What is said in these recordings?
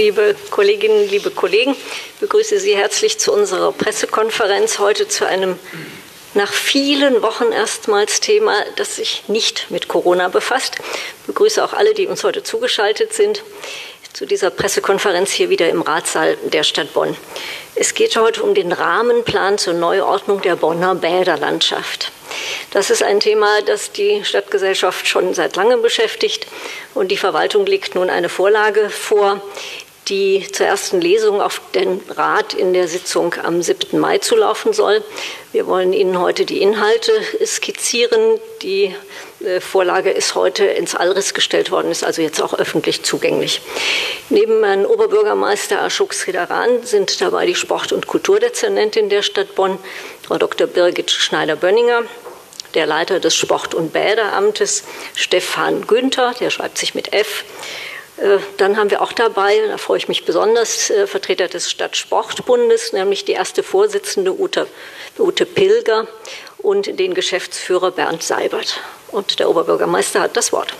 liebe Kolleginnen, liebe Kollegen, ich begrüße Sie herzlich zu unserer Pressekonferenz heute zu einem nach vielen Wochen erstmals Thema, das sich nicht mit Corona befasst. Ich begrüße auch alle, die uns heute zugeschaltet sind, zu dieser Pressekonferenz hier wieder im Ratssaal der Stadt Bonn. Es geht heute um den Rahmenplan zur Neuordnung der Bonner Bäderlandschaft. Das ist ein Thema, das die Stadtgesellschaft schon seit langem beschäftigt, und die Verwaltung legt nun eine Vorlage vor, die zur ersten Lesung auf den Rat in der Sitzung am 7. Mai zulaufen soll. Wir wollen Ihnen heute die Inhalte skizzieren. Die Vorlage ist heute ins Allriss gestellt worden, ist also jetzt auch öffentlich zugänglich. Neben Herrn Oberbürgermeister Ashok Sridharan sind dabei die Sport- und Kulturdezernentin der Stadt Bonn, Frau Dr. Birgit Schneider-Bönninger, der Leiter des Sport- und Bäderamtes, Stefan Günther, der schreibt sich mit F. Dann haben wir auch dabei, da freue ich mich besonders, Vertreter des Stadtsportbundes, nämlich die erste Vorsitzende Ute Pilger und den Geschäftsführer Bernd Seibert. Und der Oberbürgermeister hat das Wort.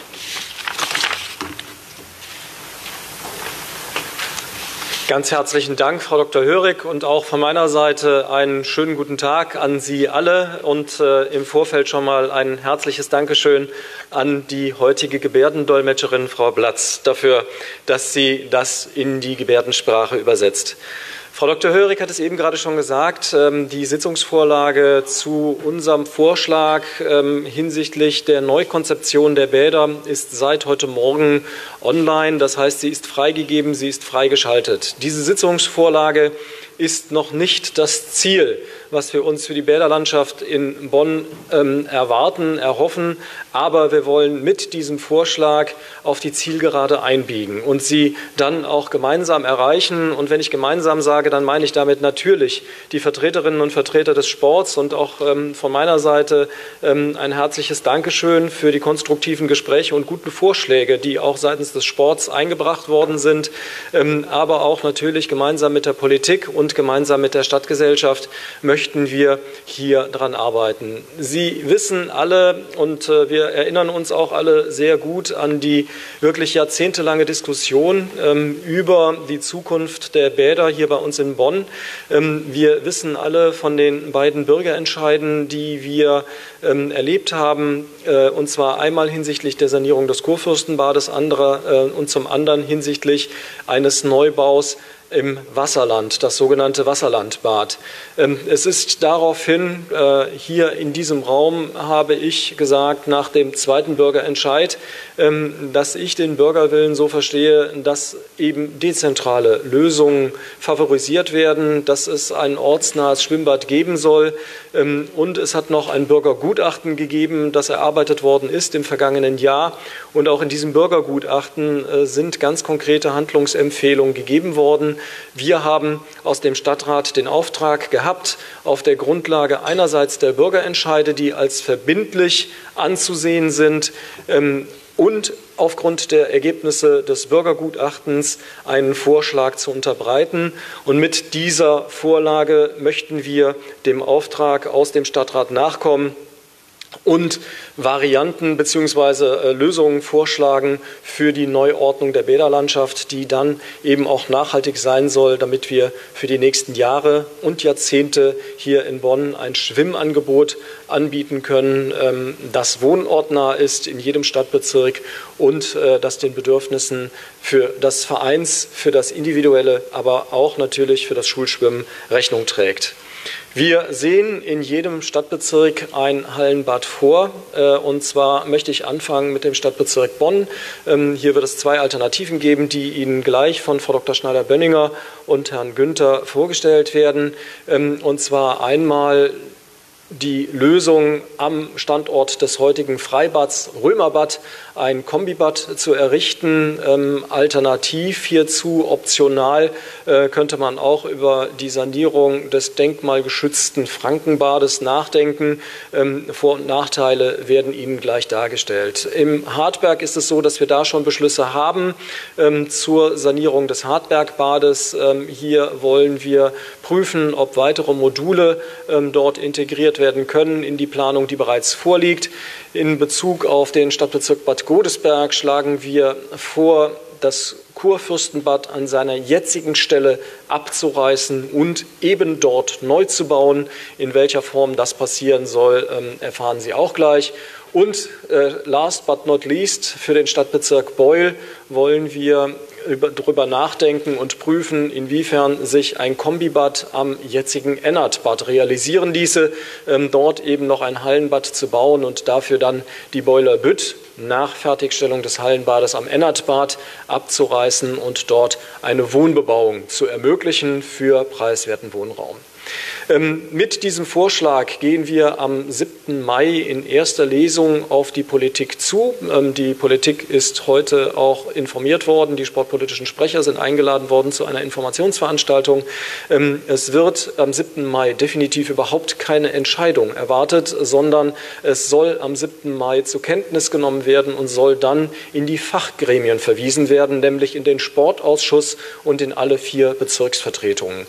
Ganz herzlichen Dank, Frau Dr. Hörig, und auch von meiner Seite einen schönen guten Tag an Sie alle und im Vorfeld schon mal ein herzliches Dankeschön an die heutige Gebärdendolmetscherin Frau Blatz dafür, dass sie das in die Gebärdensprache übersetzt. Frau Dr. Hörig hat es eben gerade schon gesagt, die Sitzungsvorlage zu unserem Vorschlag hinsichtlich der Neukonzeption der Bäder ist seit heute Morgen online. Das heißt, sie ist freigegeben, sie ist freigeschaltet. Diese Sitzungsvorlage ist noch nicht das Ziel, was wir uns für die Bäderlandschaft in Bonn erhoffen. Aber wir wollen mit diesem Vorschlag auf die Zielgerade einbiegen und sie dann auch gemeinsam erreichen. Und wenn ich gemeinsam sage, dann meine ich damit natürlich die Vertreterinnen und Vertreter des Sports und auch von meiner Seite ein herzliches Dankeschön für die konstruktiven Gespräche und guten Vorschläge, die auch seitens des Sports eingebracht worden sind, aber auch natürlich gemeinsam mit der Politik und gemeinsam mit der Stadtgesellschaft möchten wir hier dran arbeiten. Sie wissen alle, und wir erinnern uns auch alle sehr gut an die wirklich jahrzehntelange Diskussion über die Zukunft der Bäder hier bei uns in Bonn. Wir wissen alle von den beiden Bürgerentscheiden, die wir erlebt haben, und zwar einmal hinsichtlich der Sanierung des Kurfürstenbades und zum anderen hinsichtlich eines Neubaus im Wasserland, das sogenannte Wasserlandbad. Es ist daraufhin, hier in diesem Raum habe ich gesagt, nach dem zweiten Bürgerentscheid, dass ich den Bürgerwillen so verstehe, dass eben dezentrale Lösungen favorisiert werden, dass es ein ortsnahes Schwimmbad geben soll. Und es hat noch ein Bürgergutachten gegeben, das erarbeitet worden ist im vergangenen Jahr. Und auch in diesem Bürgergutachten sind ganz konkrete Handlungsempfehlungen gegeben worden. Wir haben aus dem Stadtrat den Auftrag gehabt, auf der Grundlage einerseits der Bürgerentscheide, die als verbindlich anzusehen sind, und aufgrund der Ergebnisse des Bürgergutachtens einen Vorschlag zu unterbreiten. Und mit dieser Vorlage möchten wir dem Auftrag aus dem Stadtrat nachkommen und Varianten bzw. Lösungen vorschlagen für die Neuordnung der Bäderlandschaft, die dann eben auch nachhaltig sein soll, damit wir für die nächsten Jahre und Jahrzehnte hier in Bonn ein Schwimmangebot anbieten können, das wohnortnah ist in jedem Stadtbezirk und das den Bedürfnissen für das Vereins, für das Individuelle, aber auch natürlich für das Schulschwimmen Rechnung trägt. Wir sehen in jedem Stadtbezirk ein Hallenbad vor, und zwar möchte ich anfangen mit dem Stadtbezirk Bonn. Hier wird es zwei Alternativen geben, die Ihnen gleich von Frau Dr. Schneider-Bönninger und Herrn Günther vorgestellt werden. Und zwar einmal die Lösung am Standort des heutigen Freibads Römerbad, ein Kombibad zu errichten. Alternativ hierzu, optional, könnte man auch über die Sanierung des denkmalgeschützten Frankenbades nachdenken. Vor- und Nachteile werden Ihnen gleich dargestellt. Im Hartberg ist es so, dass wir da schon Beschlüsse haben zur Sanierung des Hartbergbades. Hier wollen wir prüfen, ob weitere Module dort integriert werden können in die Planung, die bereits vorliegt. In Bezug auf den Stadtbezirk Bad Godesberg schlagen wir vor, das Kurfürstenbad an seiner jetzigen Stelle abzureißen und eben dort neu zu bauen. In welcher Form das passieren soll, erfahren Sie auch gleich. Und last but not least, für den Stadtbezirk Beuel wollen wir darüber nachdenken und prüfen, inwiefern sich ein Kombibad am jetzigen Ennertbad realisieren ließe, dort eben noch ein Hallenbad zu bauen und dafür dann die Beuler Bütt nach Fertigstellung des Hallenbades am Ennertbad abzureißen und dort eine Wohnbebauung zu ermöglichen für preiswerten Wohnraum. Mit diesem Vorschlag gehen wir am 7. Mai in erster Lesung auf die Politik zu. Die Politik ist heute auch informiert worden. Die sportpolitischen Sprecher sind eingeladen worden zu einer Informationsveranstaltung. Es wird am 7. Mai definitiv überhaupt keine Entscheidung erwartet, sondern es soll am 7. Mai zur Kenntnis genommen werden und soll dann in die Fachgremien verwiesen werden, nämlich in den Sportausschuss und in alle 4 Bezirksvertretungen.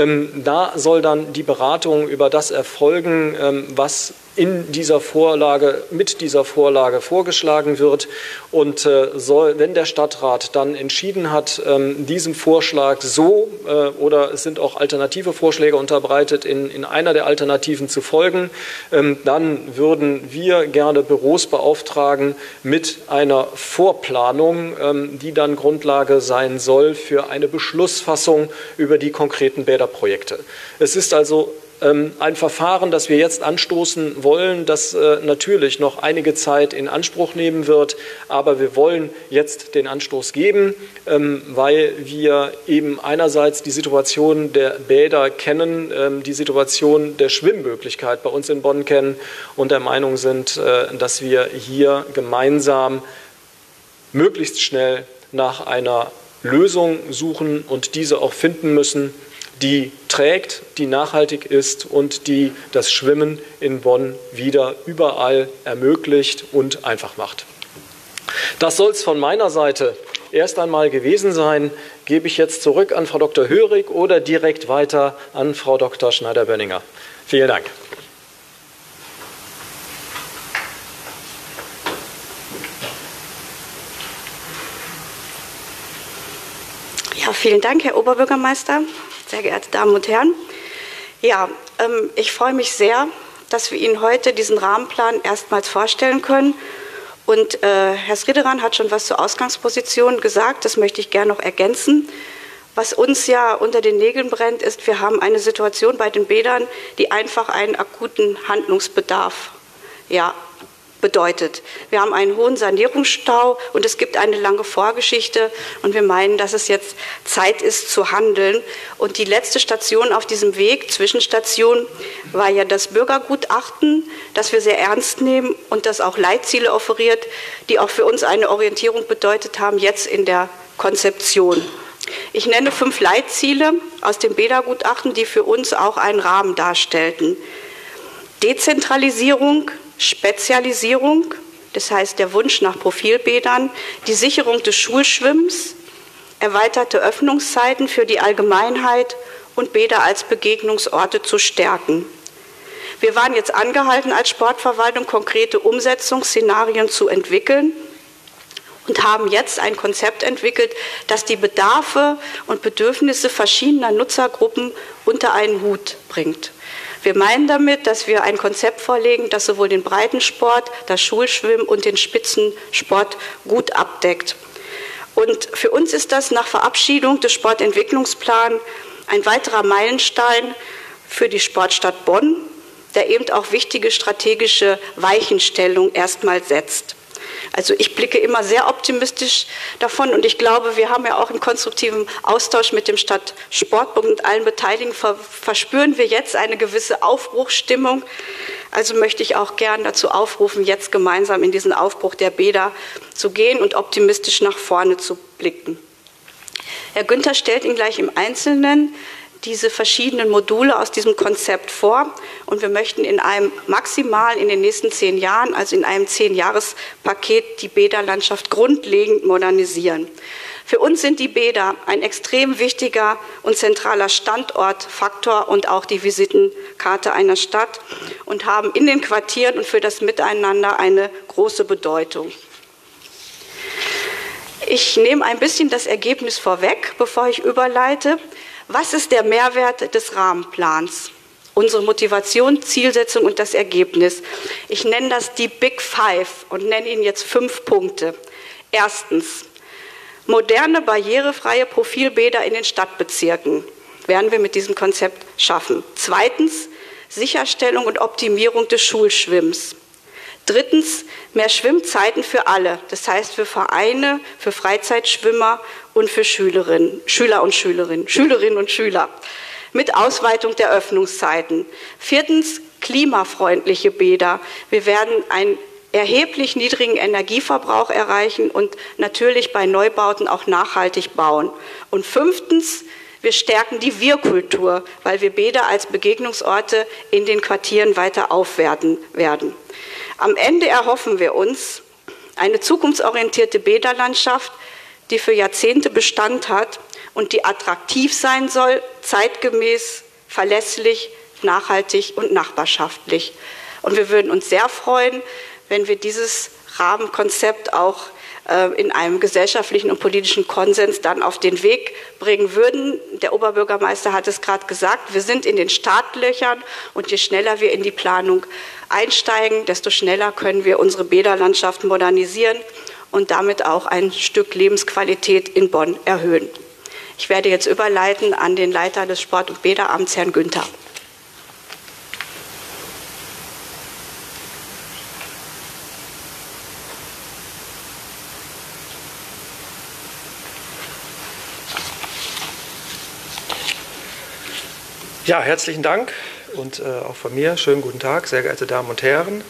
Da soll dann die Beratung über das erfolgen, was in dieser Vorlage, mit dieser Vorlage vorgeschlagen wird. Und wenn der Stadtrat dann entschieden hat, diesem Vorschlag so oder es sind auch alternative Vorschläge unterbreitet, in einer der Alternativen zu folgen, dann würden wir gerne Büros beauftragen mit einer Vorplanung, die dann Grundlage sein soll für eine Beschlussfassung über die konkreten Bäderprojekte. Es ist also ein Verfahren, das wir jetzt anstoßen wollen, das natürlich noch einige Zeit in Anspruch nehmen wird. Aber wir wollen jetzt den Anstoß geben, weil wir eben einerseits die Situation der Bäder kennen, die Situation der Schwimmmöglichkeit bei uns in Bonn kennen und der Meinung sind, dass wir hier gemeinsam möglichst schnell nach einer Lösung suchen und diese auch finden müssen, die trägt, die nachhaltig ist und die das Schwimmen in Bonn wieder überall ermöglicht und einfach macht. Das soll es von meiner Seite erst einmal gewesen sein. Gebe ich jetzt zurück an Frau Dr. Hörig oder direkt weiter an Frau Dr. Schneider-Bönninger. Vielen Dank. Ja, vielen Dank, Herr Oberbürgermeister. Sehr geehrte Damen und Herren, ja, ich freue mich sehr, dass wir Ihnen heute diesen Rahmenplan erstmals vorstellen können. Und Herr Srideran hat schon was zur Ausgangsposition gesagt, das möchte ich gerne noch ergänzen. Was uns ja unter den Nägeln brennt, ist, wir haben eine Situation bei den Bädern, die einfach einen akuten Handlungsbedarf bedeutet. Wir haben einen hohen Sanierungsstau und es gibt eine lange Vorgeschichte und wir meinen, dass es jetzt Zeit ist zu handeln. Und die letzte Station auf diesem Weg, Zwischenstation, war ja das Bürgergutachten, das wir sehr ernst nehmen und das auch Leitziele offeriert, die auch für uns eine Orientierung bedeutet haben, jetzt in der Konzeption. Ich nenne 5 Leitziele aus dem Bädergutachten, die für uns auch einen Rahmen darstellten. Dezentralisierung, Spezialisierung, das heißt der Wunsch nach Profilbädern, die Sicherung des Schulschwimmens, erweiterte Öffnungszeiten für die Allgemeinheit und Bäder als Begegnungsorte zu stärken. Wir waren jetzt angehalten, als Sportverwaltung konkrete Umsetzungsszenarien zu entwickeln und haben jetzt ein Konzept entwickelt, das die Bedarfe und Bedürfnisse verschiedener Nutzergruppen unter einen Hut bringt. Wir meinen damit, dass wir ein Konzept vorlegen, das sowohl den Breitensport, das Schulschwimmen und den Spitzensport gut abdeckt. Und für uns ist das nach Verabschiedung des Sportentwicklungsplans ein weiterer Meilenstein für die Sportstadt Bonn, der eben auch wichtige strategische Weichenstellungen erstmal setzt. Also ich blicke immer sehr optimistisch davon und ich glaube, wir haben ja auch im konstruktiven Austausch mit dem Stadtsportbund und allen Beteiligten verspüren wir jetzt eine gewisse Aufbruchsstimmung. Also möchte ich auch gern dazu aufrufen, jetzt gemeinsam in diesen Aufbruch der Bäder zu gehen und optimistisch nach vorne zu blicken. Herr Günther stellt Ihnen gleich im Einzelnen diese verschiedenen Module aus diesem Konzept vor und wir möchten maximal in den nächsten 10 Jahren, also in einem 10-Jahres-Paket, die Bäderlandschaft grundlegend modernisieren. Für uns sind die Bäder ein extrem wichtiger und zentraler Standortfaktor und auch die Visitenkarte einer Stadt und haben in den Quartieren und für das Miteinander eine große Bedeutung. Ich nehme ein bisschen das Ergebnis vorweg, bevor ich überleite. Was ist der Mehrwert des Rahmenplans? Unsere Motivation, Zielsetzung und das Ergebnis. Ich nenne das die Big Five und nenne Ihnen jetzt 5 Punkte. Erstens, moderne, barrierefreie Profilbäder in den Stadtbezirken werden wir mit diesem Konzept schaffen. Zweitens, Sicherstellung und Optimierung des Schulschwimmens. Drittens, mehr Schwimmzeiten für alle, das heißt für Vereine, für Freizeitschwimmer und für Schüler und Schüler, mit Ausweitung der Öffnungszeiten. Viertens, klimafreundliche Bäder. Wir werden einen erheblich niedrigen Energieverbrauch erreichen und natürlich bei Neubauten auch nachhaltig bauen. Und fünftens, wir stärken die Wir-Kultur, weil wir Bäder als Begegnungsorte in den Quartieren weiter aufwerten werden. Am Ende erhoffen wir uns eine zukunftsorientierte Bäderlandschaft, die für Jahrzehnte Bestand hat und die attraktiv sein soll, zeitgemäß, verlässlich, nachhaltig und nachbarschaftlich. Und wir würden uns sehr freuen, wenn wir dieses Rahmenkonzept auch in einem gesellschaftlichen und politischen Konsens dann auf den Weg bringen würden. Der Oberbürgermeister hat es gerade gesagt, wir sind in den Startlöchern und je schneller wir in die Planung einsteigen, desto schneller können wir unsere Bäderlandschaft modernisieren und damit auch ein Stück Lebensqualität in Bonn erhöhen. Ich werde jetzt überleiten an den Leiter des Sport- und Bäderamts, Herrn Günther. Ja, herzlichen Dank und auch von mir schönen guten Tag, sehr geehrte Damen und Herren.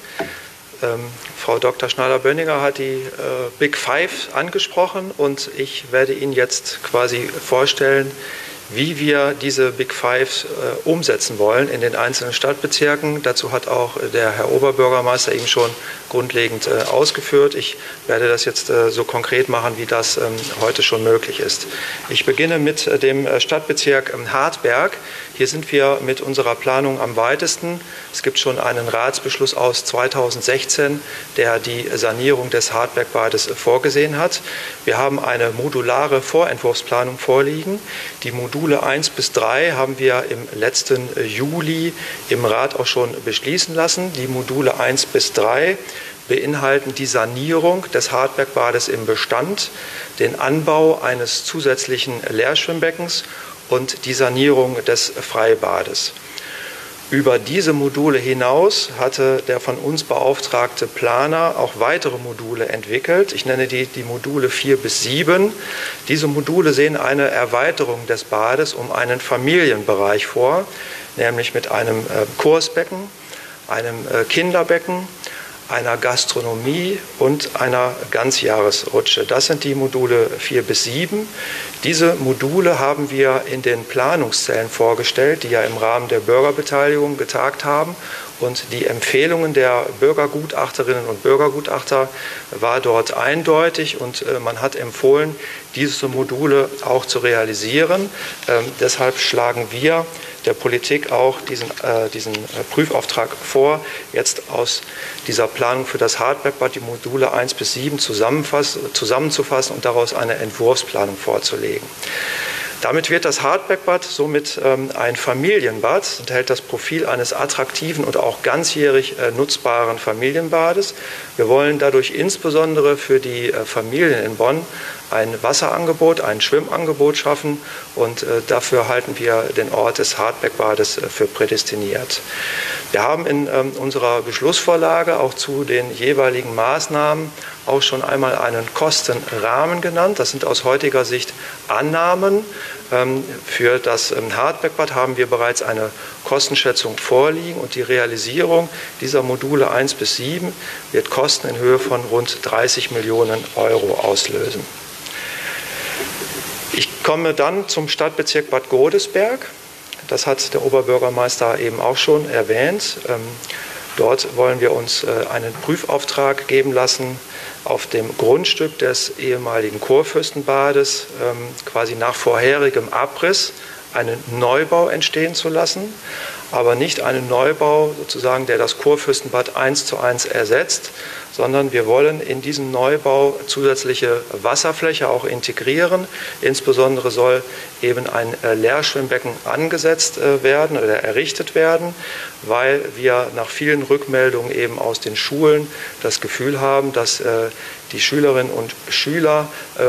Frau Dr. Schneider-Böninger hat die Big Five angesprochen und ich werde Ihnen jetzt quasi vorstellen, wie wir diese Big Five umsetzen wollen in den einzelnen Stadtbezirken. Dazu hat auch der Herr Oberbürgermeister eben schon grundlegend ausgeführt. Ich werde das jetzt so konkret machen, wie das heute schon möglich ist. Ich beginne mit dem Stadtbezirk Hartberg. Hier sind wir mit unserer Planung am weitesten. Es gibt schon einen Ratsbeschluss aus 2016, der die Sanierung des Hartbergbades vorgesehen hat. Wir haben eine modulare Vorentwurfsplanung vorliegen. Die Module 1 bis 3 haben wir im letzten Juli im Rat auch schon beschließen lassen. Die Module 1 bis 3 beinhalten die Sanierung des Hartbergbades im Bestand, den Anbau eines zusätzlichen Leerschwimmbeckens und die Sanierung des Freibades. Über diese Module hinaus hatte der von uns beauftragte Planer auch weitere Module entwickelt. Ich nenne die Module 4 bis 7. Diese Module sehen eine Erweiterung des Bades um einen Familienbereich vor, nämlich mit einem Kursbecken, einem Kinderbecken, einer Gastronomie und einer Ganzjahresrutsche. Das sind die Module 4 bis 7. Diese Module haben wir in den Planungszellen vorgestellt, die ja im Rahmen der Bürgerbeteiligung getagt haben. Und die Empfehlungen der Bürgergutachterinnen und Bürgergutachter war dort eindeutig und man hat empfohlen, diese Module auch zu realisieren. Deshalb schlagen wir der Politik auch diesen Prüfauftrag vor, jetzt aus dieser Planung für das Hartbergbad die Module 1 bis 7 zusammenzufassen und daraus eine Entwurfsplanung vorzulegen. Damit wird das Hartbergbad somit ein Familienbad, enthält das Profil eines attraktiven und auch ganzjährig nutzbaren Familienbades. Wir wollen dadurch insbesondere für die Familien in Bonn ein Wasserangebot, ein Schwimmangebot schaffen und dafür halten wir den Ort des Hartbergbades für prädestiniert. Wir haben in unserer Beschlussvorlage auch zu den jeweiligen Maßnahmen auch schon einmal einen Kostenrahmen genannt. Das sind aus heutiger Sicht Annahmen. Für das Hartbergbad haben wir bereits eine Kostenschätzung vorliegen und die Realisierung dieser Module 1 bis 7 wird Kosten in Höhe von rund 30 Millionen Euro auslösen. Ich komme dann zum Stadtbezirk Bad Godesberg. Das hat der Oberbürgermeister eben auch schon erwähnt. Dort wollen wir uns einen Prüfauftrag geben lassen, auf dem Grundstück des ehemaligen Kurfürstenbades quasi nach vorherigem Abriss einen Neubau entstehen zu lassen. aber nicht einen Neubau sozusagen, der das Kurfürstenbad 1:1 ersetzt, sondern wir wollen in diesem Neubau zusätzliche Wasserfläche auch integrieren. Insbesondere soll eben ein Leerschwimmbecken angesetzt werden oder errichtet werden, weil wir nach vielen Rückmeldungen eben aus den Schulen das Gefühl haben, dass die Schülerinnen und Schüler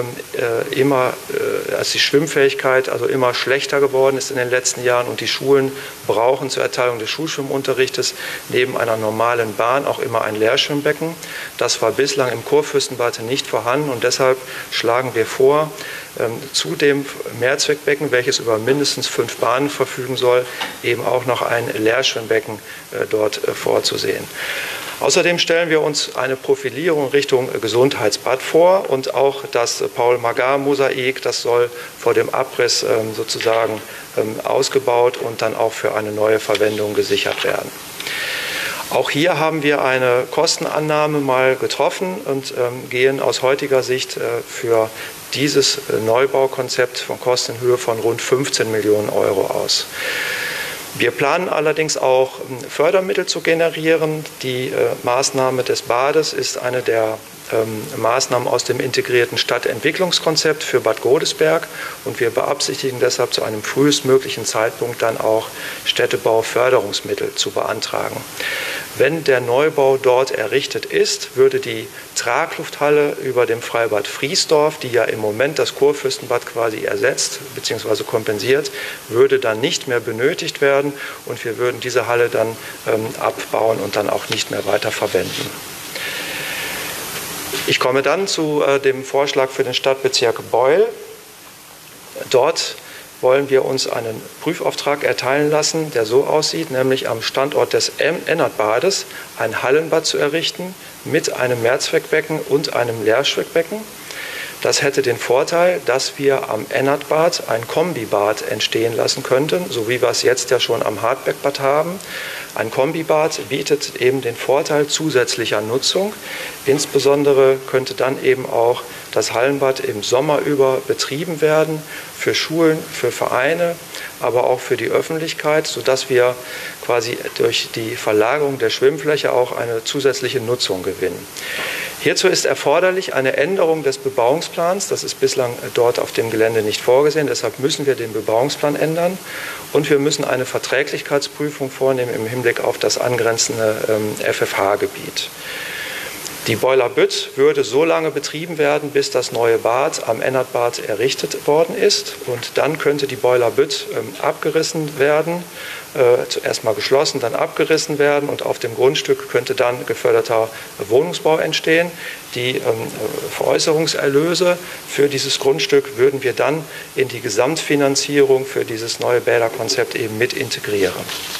als die Schwimmfähigkeit also immer schlechter geworden ist in den letzten Jahren und die Schulen brauchen zur Erteilung des Schulschwimmunterrichtes neben einer normalen Bahn auch immer ein Leerschwimmbecken. Das war bislang im Kurfürstenbad nicht vorhanden und deshalb schlagen wir vor, zu dem Mehrzweckbecken, welches über mindestens 5 Bahnen verfügen soll, eben auch noch ein Leerschwimmbecken dort vorzusehen. Außerdem stellen wir uns eine Profilierung Richtung Gesundheitsbad vor und auch das Paul-Magar-Mosaik, das soll vor dem Abriss sozusagen ausgebaut und dann auch für eine neue Verwendung gesichert werden. Auch hier haben wir eine Kostenannahme mal getroffen und gehen aus heutiger Sicht für dieses Neubaukonzept von Kosten in Höhe von rund 15 Millionen Euro aus. Wir planen allerdings auch Fördermittel zu generieren. Die Maßnahme des Bades ist eine der Maßnahmen aus dem integrierten Stadtentwicklungskonzept für Bad Godesberg und wir beabsichtigen deshalb zu einem frühestmöglichen Zeitpunkt dann auch Städtebauförderungsmittel zu beantragen. Wenn der Neubau dort errichtet ist, würde die Traglufthalle über dem Freibad Friesdorf, die ja im Moment das Kurfürstenbad quasi ersetzt bzw. kompensiert, würde dann nicht mehr benötigt werden und wir würden diese Halle dann abbauen und dann auch nicht mehr weiter verwenden. Ich komme dann zu dem Vorschlag für den Stadtbezirk Beuel. Dort wollen wir uns einen Prüfauftrag erteilen lassen, der so aussieht, nämlich am Standort des Ennertbades ein Hallenbad zu errichten mit einem Mehrzweckbecken und einem Leerschwimmbecken. Das hätte den Vorteil, dass wir am Ennertbad ein Kombibad entstehen lassen könnten, so wie wir es jetzt ja schon am Hartbeckbad haben. Ein Kombibad bietet eben den Vorteil zusätzlicher Nutzung. Insbesondere könnte dann eben auch das Hallenbad im Sommer über betrieben werden, für Schulen, für Vereine, aber auch für die Öffentlichkeit, sodass wir quasi durch die Verlagerung der Schwimmfläche auch eine zusätzliche Nutzung gewinnen. Hierzu ist erforderlich eine Änderung des Bebauungsplans. Das ist bislang dort auf dem Gelände nicht vorgesehen. Deshalb müssen wir den Bebauungsplan ändern. Und wir müssen eine Verträglichkeitsprüfung vornehmen im Hinblick auf das angrenzende FFH-Gebiet. Die Beuler Bütt würde so lange betrieben werden, bis das neue Bad am Ennertbad errichtet worden ist. Und dann könnte die Beuler Bütt abgerissen werden, zuerst mal geschlossen, dann abgerissen werden und auf dem Grundstück könnte dann geförderter Wohnungsbau entstehen. Die Veräußerungserlöse für dieses Grundstück würden wir dann in die Gesamtfinanzierung für dieses neue Bäderkonzept eben mit integrieren.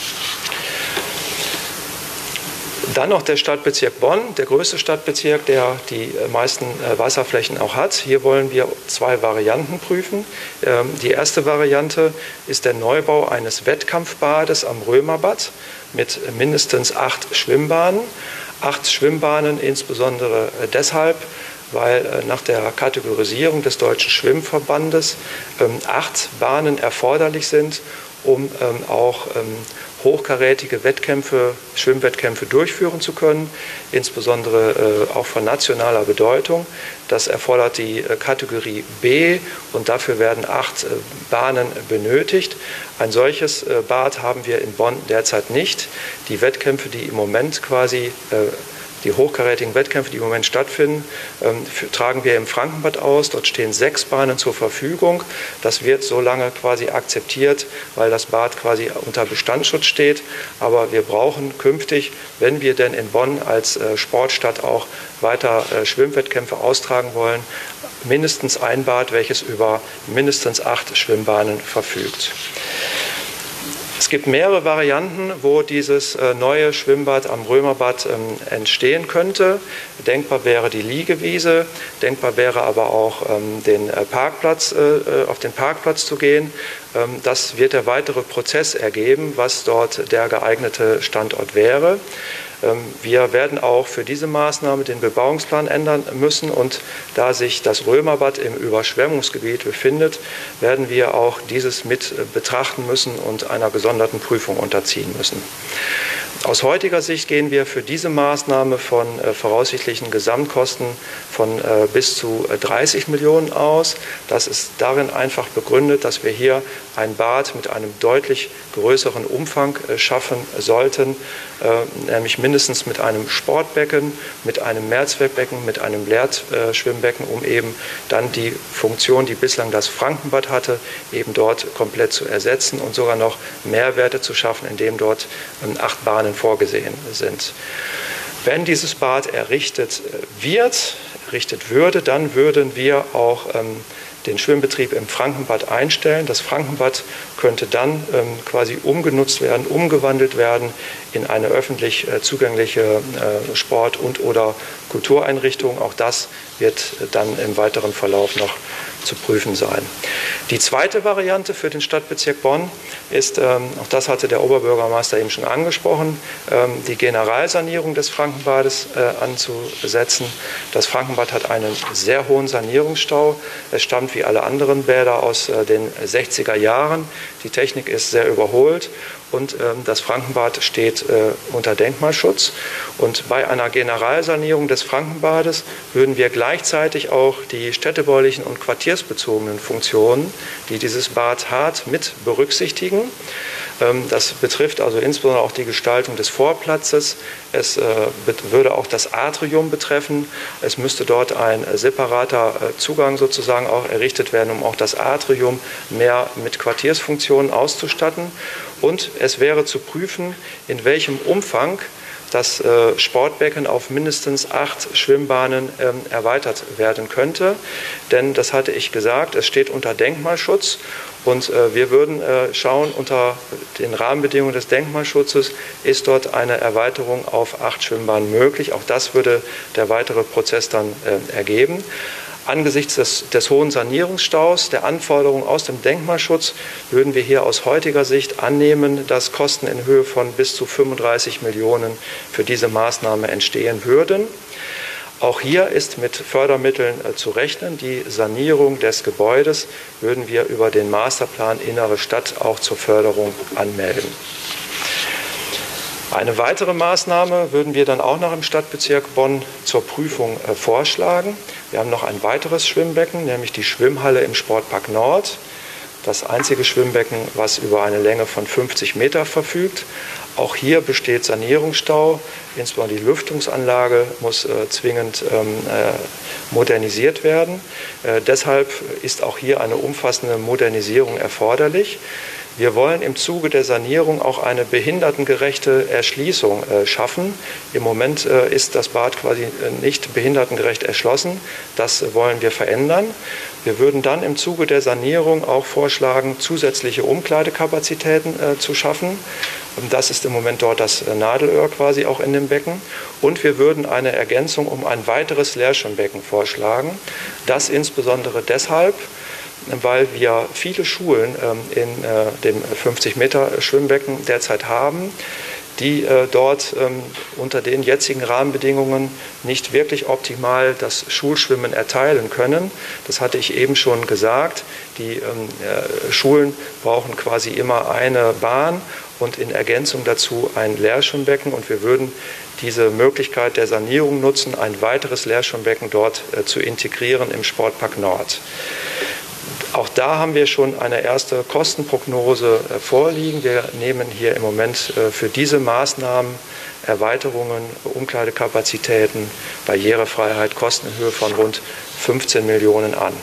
Dann noch der Stadtbezirk Bonn, der größte Stadtbezirk, der die meisten Wasserflächen auch hat. Hier wollen wir 2 Varianten prüfen. Die erste Variante ist der Neubau eines Wettkampfbades am Römerbad mit mindestens 8 Schwimmbahnen. 8 Schwimmbahnen insbesondere deshalb, weil nach der Kategorisierung des Deutschen Schwimmverbandes 8 Bahnen erforderlich sind, um auch hochkarätige Wettkämpfe, Schwimmwettkämpfe durchführen zu können, insbesondere auch von nationaler Bedeutung. Das erfordert die Kategorie B und dafür werden 8 Bahnen benötigt. Ein solches Bad haben wir in Bonn derzeit nicht. Die Wettkämpfe, die im Moment quasi die hochkarätigen Wettkämpfe, die im Moment stattfinden, tragen wir im Frankenbad aus. Dort stehen 6 Bahnen zur Verfügung. Das wird so lange quasi akzeptiert, weil das Bad quasi unter Bestandsschutz steht. Aber wir brauchen künftig, wenn wir denn in Bonn als Sportstadt auch weiter Schwimmwettkämpfe austragen wollen, mindestens ein Bad, welches über mindestens 8 Schwimmbahnen verfügt. Es gibt mehrere Varianten, wo dieses neue Schwimmbad am Römerbad entstehen könnte. Denkbar wäre die Liegewiese, denkbar wäre aber auch auf den Parkplatz zu gehen. Das wird der weitere Prozess ergeben, was dort der geeignete Standort wäre. Wir werden auch für diese Maßnahme den Bebauungsplan ändern müssen und da sich das Römerbad im Überschwemmungsgebiet befindet, werden wir auch dieses mit betrachten müssen und einer gesonderten Prüfung unterziehen müssen. Aus heutiger Sicht gehen wir für diese Maßnahme von voraussichtlichen Gesamtkosten von bis zu 30 Millionen aus. Das ist darin einfach begründet, dass wir hier ein Bad mit einem deutlich größeren Umfang schaffen sollten, nämlich mindestens mit einem Sportbecken, mit einem Mehrzweckbecken, mit einem Leerschwimmbecken, um eben dann die Funktion, die bislang das Frankenbad hatte, eben dort komplett zu ersetzen und sogar noch Mehrwerte zu schaffen, indem dort 8 Bahnen vorgesehen sind. Wenn dieses Bad errichtet würde, dann würden wir auch den Schwimmbetrieb im Frankenbad einstellen. Das Frankenbad könnte dann quasi umgewandelt werden in eine öffentlich zugängliche Sport- und/oder Kultureinrichtung. Auch das wird dann im weiteren Verlauf noch zu prüfen sein. Die zweite Variante für den Stadtbezirk Bonn ist, auch das hatte der Oberbürgermeister eben schon angesprochen, die Generalsanierung des Frankenbades anzusetzen. Das Frankenbad hat einen sehr hohen Sanierungsstau. Es stammt wie alle anderen Bäder aus den 60er Jahren. Die Technik ist sehr überholt. Und das Frankenbad steht unter Denkmalschutz. Und bei einer Generalsanierung des Frankenbades würden wir gleichzeitig auch die städtebaulichen und quartiersbezogenen Funktionen, die dieses Bad hat, mit berücksichtigen. Das betrifft also insbesondere auch die Gestaltung des Vorplatzes. Es würde auch das Atrium betreffen. Es müsste dort ein separater Zugang sozusagen auch errichtet werden, um auch das Atrium mehr mit Quartiersfunktionen auszustatten. Und es wäre zu prüfen, in welchem Umfang das Sportbecken auf mindestens 8 Schwimmbahnen erweitert werden könnte. Denn, das hatte ich gesagt, es steht unter Denkmalschutz. Und wir würden schauen, unter den Rahmenbedingungen des Denkmalschutzes ist dort eine Erweiterung auf 8 Schwimmbahnen möglich. Auch das würde der weitere Prozess dann ergeben. Angesichts des hohen Sanierungsstaus, der Anforderungen aus dem Denkmalschutz, würden wir hier aus heutiger Sicht annehmen, dass Kosten in Höhe von bis zu 35 Millionen für diese Maßnahme entstehen würden. Auch hier ist mit Fördermitteln zu rechnen. Die Sanierung des Gebäudes würden wir über den Masterplan Innere Stadt auch zur Förderung anmelden. Eine weitere Maßnahme würden wir dann auch noch im Stadtbezirk Bonn zur Prüfung vorschlagen. Wir haben noch ein weiteres Schwimmbecken, nämlich die Schwimmhalle im Sportpark Nord. Das einzige Schwimmbecken, was über eine Länge von 50 Meter verfügt. Auch hier besteht Sanierungsstau. Insbesondere die Lüftungsanlage muss zwingend modernisiert werden. Deshalb ist auch hier eine umfassende Modernisierung erforderlich. Wir wollen im Zuge der Sanierung auch eine behindertengerechte Erschließung schaffen. Im Moment ist das Bad quasi nicht behindertengerecht erschlossen. Das wollen wir verändern. Wir würden dann im Zuge der Sanierung auch vorschlagen, zusätzliche Umkleidekapazitäten zu schaffen. Und das ist im Moment dort das Nadelöhr quasi auch in dem Becken. Und wir würden eine Ergänzung um ein weiteres Leerschwimmbecken vorschlagen. Das insbesondere deshalb, weil wir viele Schulen in dem 50-Meter-Schwimmbecken derzeit haben, die dort unter den jetzigen Rahmenbedingungen nicht wirklich optimal das Schulschwimmen erteilen können. Das hatte ich eben schon gesagt. Die Schulen brauchen quasi immer eine Bahn und in Ergänzung dazu ein Leerschwimmbecken. Und wir würden diese Möglichkeit der Sanierung nutzen, ein weiteres Leerschwimmbecken dort zu integrieren im Sportpark Nord. Auch da haben wir schon eine erste Kostenprognose vorliegen. Wir nehmen hier im Moment für diese Maßnahmen Erweiterungen, Umkleidekapazitäten, Barrierefreiheit, Kosten in Höhe von rund 15 Millionen an.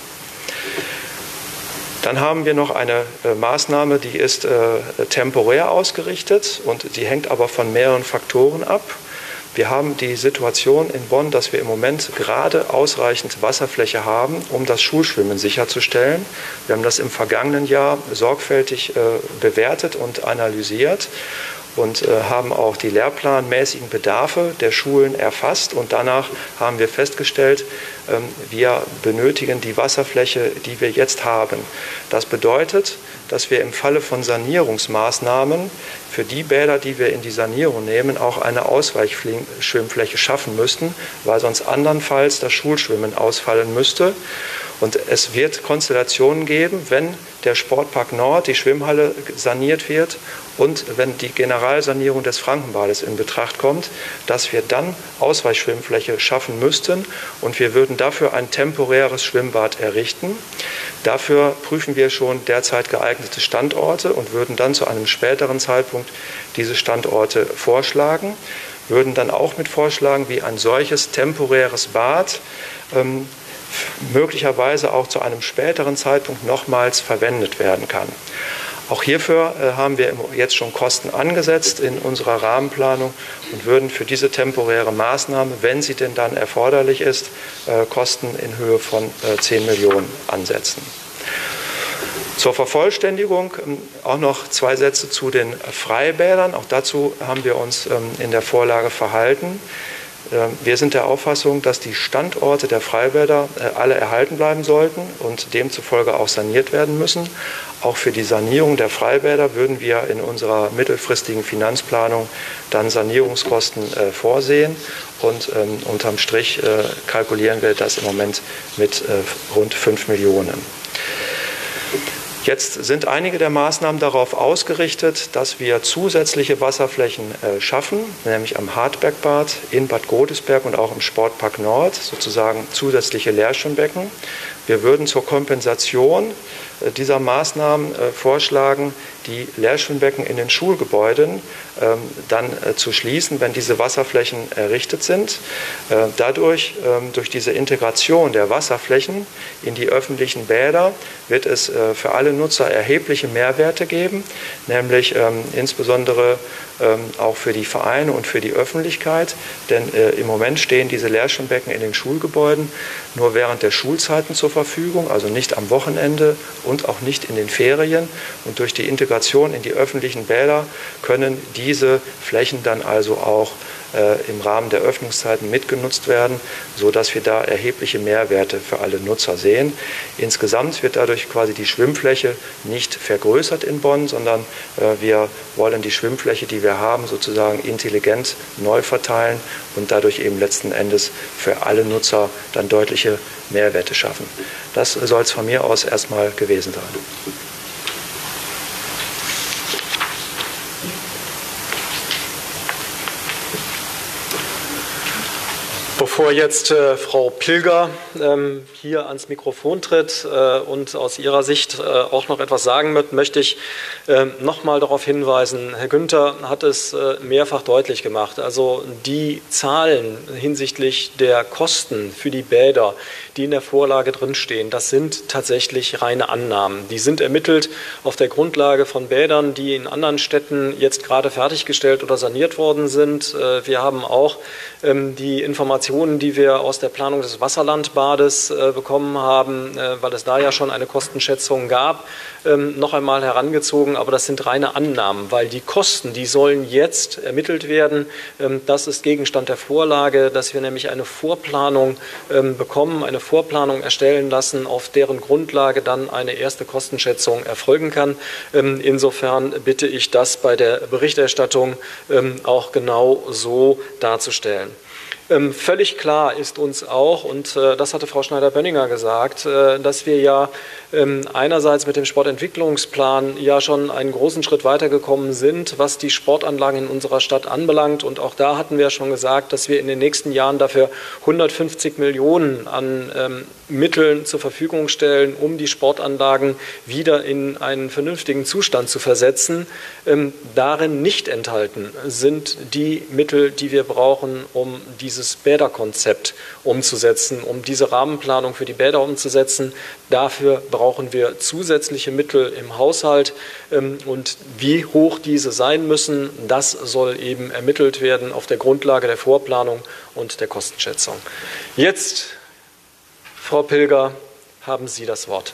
Dann haben wir noch eine Maßnahme, die ist temporär ausgerichtet und die hängt aber von mehreren Faktoren ab. Wir haben die Situation in Bonn, dass wir im Moment gerade ausreichend Wasserfläche haben, um das Schulschwimmen sicherzustellen. Wir haben das im vergangenen Jahr sorgfältig bewertet und analysiert und haben auch die lehrplanmäßigen Bedarfe der Schulen erfasst. Und danach haben wir festgestellt, wir benötigen die Wasserfläche, die wir jetzt haben. Das bedeutet, dass wir im Falle von Sanierungsmaßnahmen für die Bäder, die wir in die Sanierung nehmen, auch eine Ausweichschwimmfläche schaffen müssten, weil sonst andernfalls das Schulschwimmen ausfallen müsste. Und es wird Konstellationen geben, wenn der Sportpark Nord, die Schwimmhalle, saniert wird und wenn die Generalsanierung des Frankenbades in Betracht kommt, dass wir dann Ausweichschwimmfläche schaffen müssten und wir würden dafür ein temporäres Schwimmbad errichten. Dafür prüfen wir schon derzeit geeignete Standorte und würden dann zu einem späteren Zeitpunkt diese Standorte vorschlagen, würden dann auch mit vorschlagen, wie ein solches temporäres Bad möglicherweise auch zu einem späteren Zeitpunkt nochmals verwendet werden kann. Auch hierfür haben wir jetzt schon Kosten angesetzt in unserer Rahmenplanung und würden für diese temporäre Maßnahme, wenn sie denn dann erforderlich ist, Kosten in Höhe von 10 Millionen ansetzen. Zur Vervollständigung auch noch 2 Sätze zu den Freibädern. Auch dazu haben wir uns in der Vorlage verhalten. Wir sind der Auffassung, dass die Standorte der Freibäder alle erhalten bleiben sollten und demzufolge auch saniert werden müssen. Auch für die Sanierung der Freibäder würden wir in unserer mittelfristigen Finanzplanung dann Sanierungskosten vorsehen und unterm Strich kalkulieren wir das im Moment mit rund 5 Millionen. Jetzt sind einige der Maßnahmen darauf ausgerichtet, dass wir zusätzliche Wasserflächen schaffen, nämlich am Hartbergbad, in Bad Godesberg und auch im Sportpark Nord, sozusagen zusätzliche Leerschwimmbecken. Wir würden zur Kompensation dieser Maßnahmen vorschlagen, die Leerschwimmbecken in den Schulgebäuden dann zu schließen, wenn diese Wasserflächen errichtet sind. Dadurch, durch diese Integration der Wasserflächen in die öffentlichen Bäder, wird es für alle Nutzer erhebliche Mehrwerte geben, nämlich insbesondere auch für die Vereine und für die Öffentlichkeit, denn im Moment stehen diese Leerschwimmbecken in den Schulgebäuden nur während der Schulzeiten zur Verfügung, also nicht am Wochenende und auch nicht in den Ferien. Und durch die Integration in die öffentlichen Bäder können diese Flächen dann also auch im Rahmen der Öffnungszeiten mitgenutzt werden, sodass wir da erhebliche Mehrwerte für alle Nutzer sehen. Insgesamt wird dadurch quasi die Schwimmfläche nicht vergrößert in Bonn, sondern wir wollen die Schwimmfläche, die wir haben, sozusagen intelligent neu verteilen und dadurch eben letzten Endes für alle Nutzer dann deutliche Mehrwerte schaffen. Das soll es von mir aus erstmal gewesen sein. Bevor jetzt Frau Pilger hier ans Mikrofon tritt und aus ihrer Sicht auch noch etwas sagen wird, möchte ich noch mal darauf hinweisen, Herr Günther hat es mehrfach deutlich gemacht, also die Zahlen hinsichtlich der Kosten für die Bäder, die in der Vorlage drinstehen, das sind tatsächlich reine Annahmen. Die sind ermittelt auf der Grundlage von Bädern, die in anderen Städten jetzt gerade fertiggestellt oder saniert worden sind. Wir haben auch die Informationen, die wir aus der Planung des Wasserlandbades bekommen haben, weil es da ja schon eine Kostenschätzung gab, noch einmal herangezogen. Aber das sind reine Annahmen, weil die Kosten, die sollen jetzt ermittelt werden. Das ist Gegenstand der Vorlage, dass wir nämlich eine Vorplanung bekommen, eine Vorplanung erstellen lassen, auf deren Grundlage dann eine erste Kostenschätzung erfolgen kann. Insofern bitte ich, das bei der Berichterstattung auch genau so darzustellen. Völlig klar ist uns auch, und das hatte Frau Schneider-Bönninger gesagt, dass wir ja einerseits mit dem Sportentwicklungsplan ja schon einen großen Schritt weitergekommen sind, was die Sportanlagen in unserer Stadt anbelangt. Und auch da hatten wir schon gesagt, dass wir in den nächsten Jahren dafür 150 Millionen an Mitteln zur Verfügung stellen, um die Sportanlagen wieder in einen vernünftigen Zustand zu versetzen. Darin nicht enthalten sind die Mittel, die wir brauchen, um dieses Bäderkonzept umzusetzen, um diese Rahmenplanung für die Bäder umzusetzen. Dafür brauchen wir zusätzliche Mittel im Haushalt. Und wie hoch diese sein müssen, das soll eben ermittelt werden auf der Grundlage der Vorplanung und der Kostenschätzung. Jetzt, Frau Pilger, haben Sie das Wort.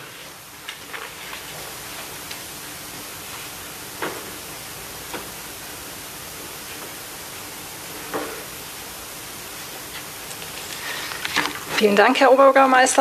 Vielen Dank, Herr Oberbürgermeister.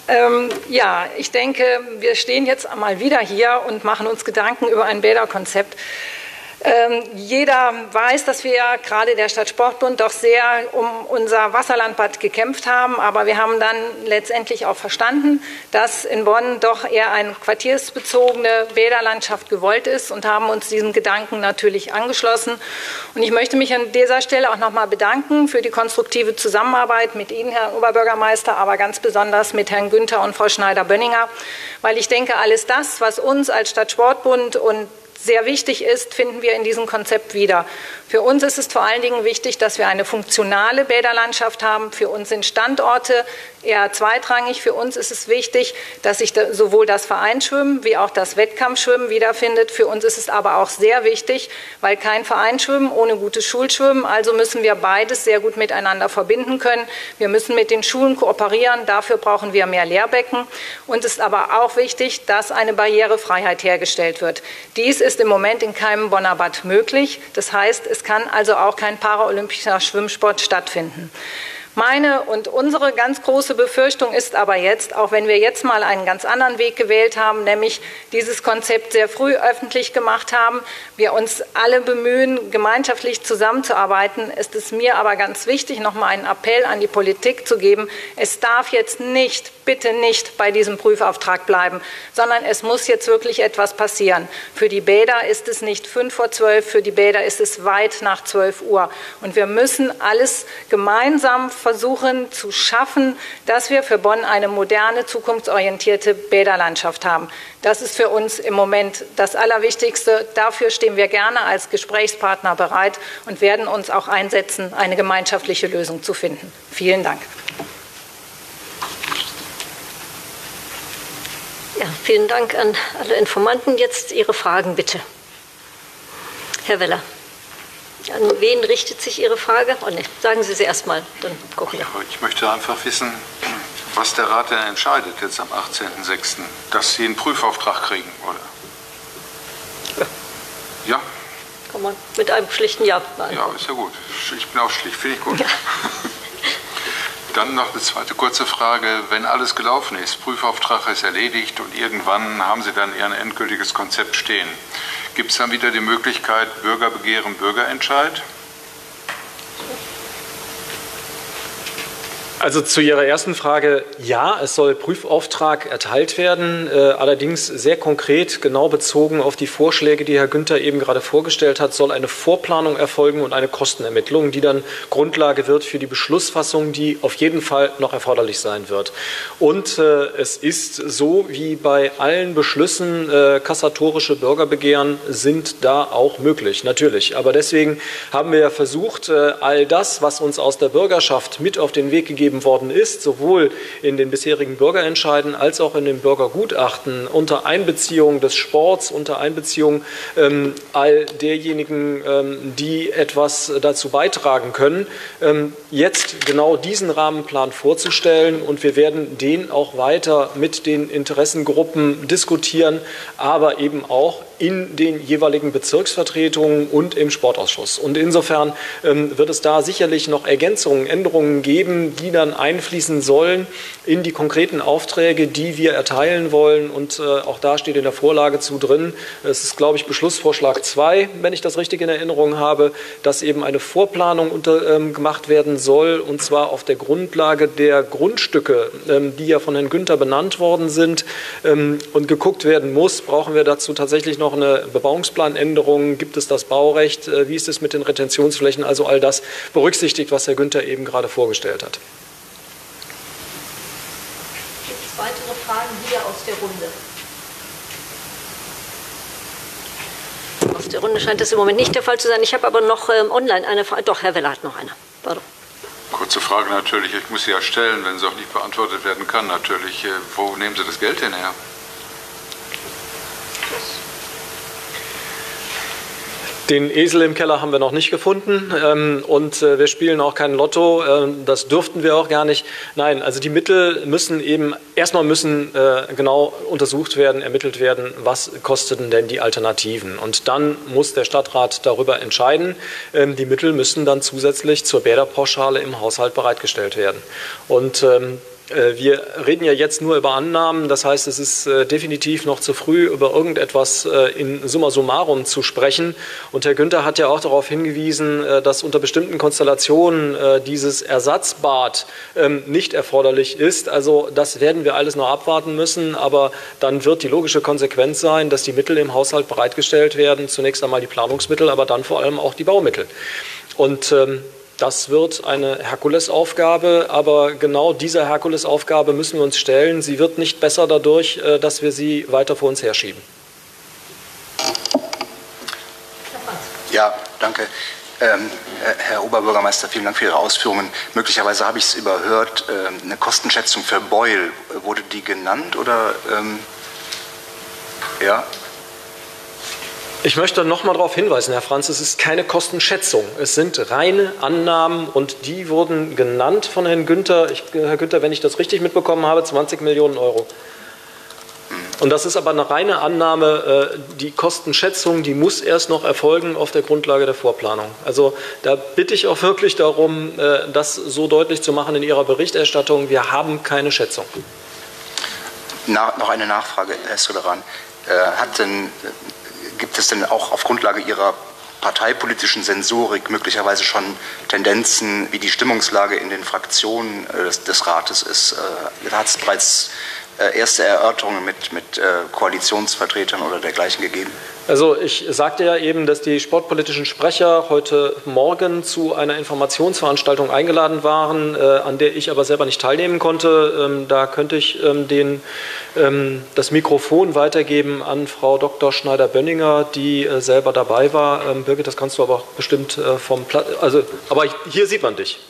Ja, ich denke, wir stehen jetzt einmal wieder hier und machen uns Gedanken über ein Bäderkonzept. Jeder weiß, dass wir gerade der Stadtsportbund doch sehr um unser Wasserlandbad gekämpft haben, aber wir haben dann letztendlich auch verstanden, dass in Bonn doch eher eine quartiersbezogene Bäderlandschaft gewollt ist und haben uns diesen Gedanken natürlich angeschlossen. Und ich möchte mich an dieser Stelle auch noch mal bedanken für die konstruktive Zusammenarbeit mit Ihnen, Herr Oberbürgermeister, aber ganz besonders mit Herrn Günther und Frau Schneider-Bönninger, weil ich denke, alles das, was uns als Stadtsportbund und sehr wichtig ist, finden wir in diesem Konzept wieder. Für uns ist es vor allen Dingen wichtig, dass wir eine funktionale Bäderlandschaft haben. Für uns sind Standorte eher zweitrangig. Für uns ist es wichtig, dass sich sowohl das Vereinsschwimmen wie auch das Wettkampfschwimmen wiederfindet. Für uns ist es aber auch sehr wichtig, weil kein Vereinsschwimmen ohne gutes Schulschwimmen. Also müssen wir beides sehr gut miteinander verbinden können. Wir müssen mit den Schulen kooperieren. Dafür brauchen wir mehr Lehrbecken. Und es ist aber auch wichtig, dass eine Barrierefreiheit hergestellt wird. Dies ist im Moment in keinem Bonner Bad möglich. Das heißt, es kann also auch kein paralympischer Schwimmsport stattfinden. Meine und unsere ganz große Befürchtung ist aber jetzt, auch wenn wir jetzt mal einen ganz anderen Weg gewählt haben, nämlich dieses Konzept sehr früh öffentlich gemacht haben, wir uns alle bemühen, gemeinschaftlich zusammenzuarbeiten, ist es mir aber ganz wichtig, noch mal einen Appell an die Politik zu geben. Es darf jetzt nicht, bitte nicht bei diesem Prüfauftrag bleiben, sondern es muss jetzt wirklich etwas passieren. Für die Bäder ist es nicht 11:55, für die Bäder ist es weit nach 12 Uhr. Und wir müssen alles gemeinsam versuchen zu schaffen, dass wir für Bonn eine moderne, zukunftsorientierte Bäderlandschaft haben. Das ist für uns im Moment das Allerwichtigste. Dafür stehen wir gerne als Gesprächspartner bereit und werden uns auch einsetzen, eine gemeinschaftliche Lösung zu finden. Vielen Dank. Ja, vielen Dank an alle Informanten. Jetzt Ihre Fragen, bitte. Herr Weller. An wen richtet sich Ihre Frage? Oh, nee, sagen Sie erst mal, dann gucken wir. Ich möchte einfach wissen, was der Rat denn entscheidet jetzt am 18.06., dass Sie einen Prüfauftrag kriegen, oder? Ja? Ja? Kann man mit einem schlichten Ja beantworten. Ja, ist ja gut. Ich bin auch schlicht, finde ich gut. Ja. Dann noch eine zweite kurze Frage. Wenn alles gelaufen ist, Prüfauftrag ist erledigt und irgendwann haben Sie dann Ihr endgültiges Konzept stehen, gibt es dann wieder die Möglichkeit Bürgerbegehren, Bürgerentscheid? Also zu Ihrer ersten Frage, ja, es soll Prüfauftrag erteilt werden, allerdings sehr konkret, genau bezogen auf die Vorschläge, die Herr Günther eben gerade vorgestellt hat, soll eine Vorplanung erfolgen und eine Kostenermittlung, die dann Grundlage wird für die Beschlussfassung, die auf jeden Fall noch erforderlich sein wird. Und es ist so, wie bei allen Beschlüssen, kassatorische Bürgerbegehren sind da auch möglich, natürlich. Aber deswegen haben wir ja versucht, all das, was uns aus der Bürgerschaft mit auf den Weg gegeben worden ist, sowohl in den bisherigen Bürgerentscheiden als auch in den Bürgergutachten, unter Einbeziehung des Sports, unter Einbeziehung all derjenigen, die etwas dazu beitragen können, jetzt genau diesen Rahmenplan vorzustellen. Und wir werden den auch weiter mit den Interessengruppen diskutieren, aber eben auch in den jeweiligen Bezirksvertretungen und im Sportausschuss. Und insofern wird es da sicherlich noch Ergänzungen, Änderungen geben, die dann einfließen sollen in die konkreten Aufträge, die wir erteilen wollen. Und auch da steht in der Vorlage zu drin, es ist, glaube ich, Beschlussvorschlag 2, wenn ich das richtig in Erinnerung habe, dass eben eine Vorplanung gemacht werden soll, und zwar auf der Grundlage der Grundstücke, die ja von Herrn Günther benannt worden sind, und geguckt werden muss, brauchen wir dazu tatsächlich noch eine Bebauungsplanänderung, gibt es das Baurecht, wie ist es mit den Retentionsflächen, also all das berücksichtigt, was Herr Günther eben gerade vorgestellt hat. Gibt es weitere Fragen hier aus der Runde? Aus der Runde scheint das im Moment nicht der Fall zu sein. Ich habe aber noch online eine Frage. Doch, Herr Weller hat noch eine. Pardon. Kurze Frage natürlich, ich muss sie ja stellen, wenn sie auch nicht beantwortet werden kann natürlich. Wo nehmen Sie das Geld denn her? Den Esel im Keller haben wir noch nicht gefunden und wir spielen auch kein Lotto, das dürften wir auch gar nicht. Nein, also die Mittel müssen eben, erstmal müssen genau untersucht werden, ermittelt werden, was kosteten denn die Alternativen. Und dann muss der Stadtrat darüber entscheiden. Die Mittel müssen dann zusätzlich zur Bäderpauschale im Haushalt bereitgestellt werden. Und Wir reden ja jetzt nur über Annahmen, das heißt, es ist definitiv noch zu früh, über irgendetwas in summa summarum zu sprechen. Und Herr Günther hat ja auch darauf hingewiesen, dass unter bestimmten Konstellationen dieses Ersatzbad nicht erforderlich ist. Also das werden wir alles noch abwarten müssen, aber dann wird die logische Konsequenz sein, dass die Mittel im Haushalt bereitgestellt werden, zunächst einmal die Planungsmittel, aber dann vor allem auch die Baumittel. Und das wird eine Herkulesaufgabe, aber genau dieser Herkulesaufgabe müssen wir uns stellen. Sie wird nicht besser dadurch, dass wir sie weiter vor uns herschieben. Ja, danke. Herr Oberbürgermeister, vielen Dank für Ihre Ausführungen. Möglicherweise habe ich es überhört. Eine Kostenschätzung für Beul, wurde die genannt oder ja? Ich möchte noch mal darauf hinweisen, Herr Franz, es ist keine Kostenschätzung. Es sind reine Annahmen und die wurden genannt von Herrn Günther. Herr Günther, wenn ich das richtig mitbekommen habe, 20 Millionen Euro. Und das ist aber eine reine Annahme. Die Kostenschätzung, die muss erst noch erfolgen auf der Grundlage der Vorplanung. Also da bitte ich auch wirklich darum, das so deutlich zu machen in Ihrer Berichterstattung. Wir haben keine Schätzung. Noch eine Nachfrage, Herr Söderan. Gibt es denn auch auf Grundlage Ihrer parteipolitischen Sensorik möglicherweise schon Tendenzen, wie die Stimmungslage in den Fraktionen des Rates ist? Hat es bereits erste Erörterungen mit Koalitionsvertretern oder dergleichen gegeben? Also ich sagte ja eben, dass die sportpolitischen Sprecher heute Morgen zu einer Informationsveranstaltung eingeladen waren, an der ich aber selber nicht teilnehmen konnte. Da könnte ich das Mikrofon weitergeben an Frau Dr. Schneider-Bönninger, die selber dabei war. Birgit, das kannst du aber auch bestimmt vom Platz... aber hier sieht man dich.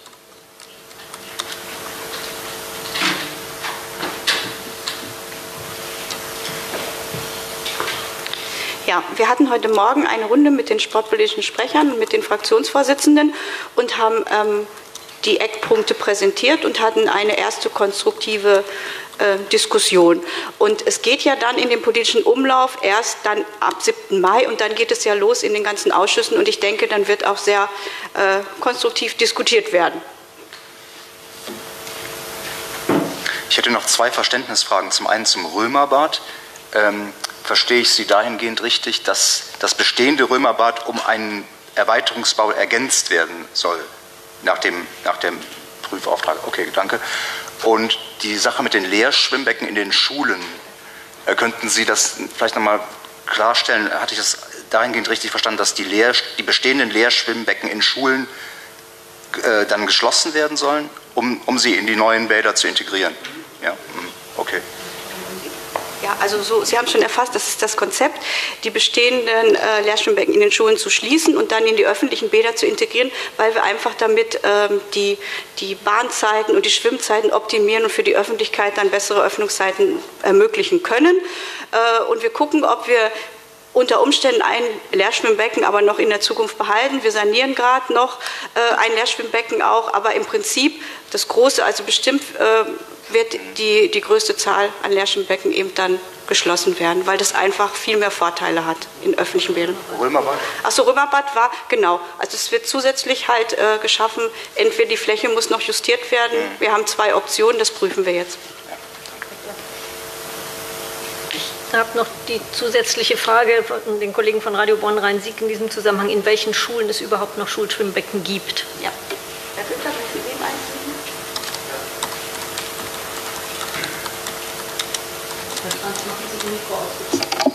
Ja, wir hatten heute Morgen eine Runde mit den sportpolitischen Sprechern und mit den Fraktionsvorsitzenden und haben die Eckpunkte präsentiert und hatten eine erste konstruktive Diskussion. Und es geht ja dann in den politischen Umlauf erst dann ab 7. Mai und dann geht es ja los in den ganzen Ausschüssen und ich denke, dann wird auch sehr konstruktiv diskutiert werden. Ich hätte noch zwei Verständnisfragen. Zum einen zum Römerbad. Verstehe ich Sie dahingehend richtig, dass das bestehende Römerbad um einen Erweiterungsbau ergänzt werden soll, nach dem Prüfauftrag? Okay, danke. Und die Sache mit den Leerschwimmbecken in den Schulen, könnten Sie das vielleicht nochmal klarstellen? Hatte ich das dahingehend richtig verstanden, dass die bestehenden Leerschwimmbecken in Schulen dann geschlossen werden sollen, um sie in die neuen Bäder zu integrieren? Ja, okay. Ja, also so, Sie haben schon erfasst, das ist das Konzept, die bestehenden Leerschwimmbecken in den Schulen zu schließen und dann in die öffentlichen Bäder zu integrieren, weil wir einfach damit die Bahnzeiten und die Schwimmzeiten optimieren und für die Öffentlichkeit dann bessere Öffnungszeiten ermöglichen können. Und wir gucken, ob wir unter Umständen ein Leerschwimmbecken aber noch in der Zukunft behalten. Wir sanieren gerade noch ein Leerschwimmbecken auch, aber im Prinzip das große, also bestimmt wird die größte Zahl an Leerschwimmbecken eben dann geschlossen werden, weil das einfach viel mehr Vorteile hat in öffentlichen Bädern. Römerbad? Achso, Römerbad war, genau. Also es wird zusätzlich halt geschaffen, entweder die Fläche muss noch justiert werden. Wir haben zwei Optionen, das prüfen wir jetzt. Ich habe noch die zusätzliche Frage von den Kollegen von Radio Bonn-Rhein-Sieg in diesem Zusammenhang, in welchen Schulen es überhaupt noch Schulschwimmbecken gibt. Ja. Herr Günther, können Sie dem einziehen? Herr Franz, machen Sie die Mikro aus.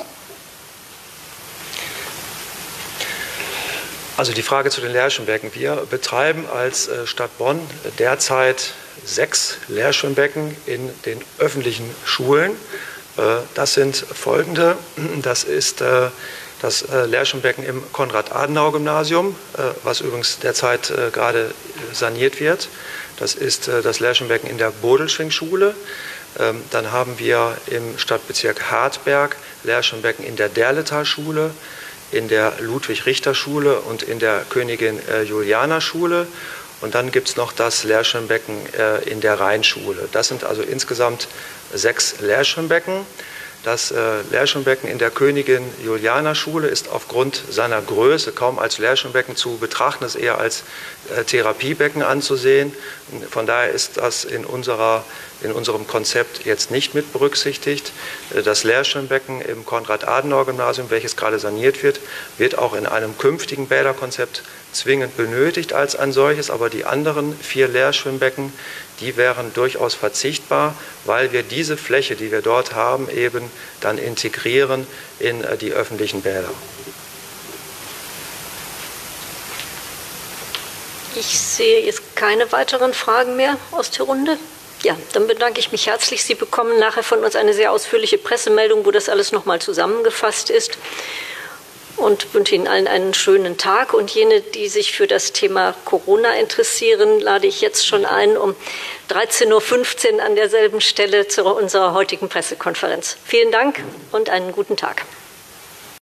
Also die Frage zu den Leerschwimmbecken. Wir betreiben als Stadt Bonn derzeit 6 Leerschwimmbecken in den öffentlichen Schulen. Das sind folgende. Das ist das Leerschwimmbecken im Konrad-Adenauer-Gymnasium, was übrigens derzeit gerade saniert wird. Das ist das Leerschwimmbecken in der Bodelschwingschule. Dann haben wir im Stadtbezirk Hartberg Leerschwimmbecken in der Derletal-Schule, in der Ludwig-Richter-Schule und in der Königin-Juliana-Schule. Und dann gibt es noch das Leerschwimmbecken in der Rheinschule. Das sind also insgesamt 6 Leerschwimmbecken. Das Lehrschwimmbecken in der Königin-Juliana-Schule ist aufgrund seiner Größe kaum als Lehrschwimmbecken zu betrachten, ist eher als Therapiebecken anzusehen. Von daher ist das in unserem Konzept jetzt nicht mit berücksichtigt. Das Lehrschwimmbecken im Konrad-Adenauer-Gymnasium, welches gerade saniert wird, wird auch in einem künftigen Bäderkonzept zwingend benötigt als ein solches, aber die anderen 4 Lehrschwimmbecken, die wären durchaus verzichtbar, weil wir diese Fläche, die wir dort haben, eben dann integrieren in die öffentlichen Bäder. Ich sehe jetzt keine weiteren Fragen mehr aus der Runde. Ja, dann bedanke ich mich herzlich. Sie bekommen nachher von uns eine sehr ausführliche Pressemeldung, wo das alles nochmal zusammengefasst ist. Und wünsche Ihnen allen einen schönen Tag. Und jene, die sich für das Thema Corona interessieren, lade ich jetzt schon ein, um 13:15 Uhr an derselben Stelle zu unserer heutigen Pressekonferenz. Vielen Dank und einen guten Tag.